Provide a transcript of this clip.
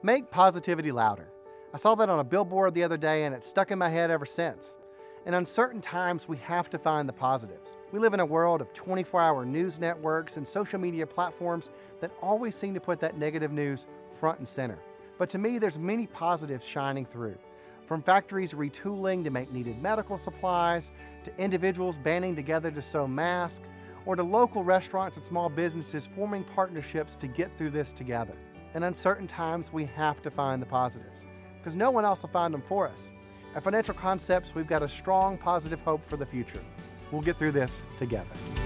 Make positivity louder. I saw that on a billboard the other day and it's stuck in my head ever since. In uncertain times, we have to find the positives. We live in a world of 24-hour news networks and social media platforms that always seem to put that negative news front and center. But to me, there's many positives shining through. From factories retooling to make needed medical supplies, to individuals banding together to sew masks, or to local restaurants and small businesses forming partnerships to get through this together. In uncertain times, we have to find the positives, because no one else will find them for us. At Financial Concepts, we've got a strong, positive hope for the future. We'll get through this together.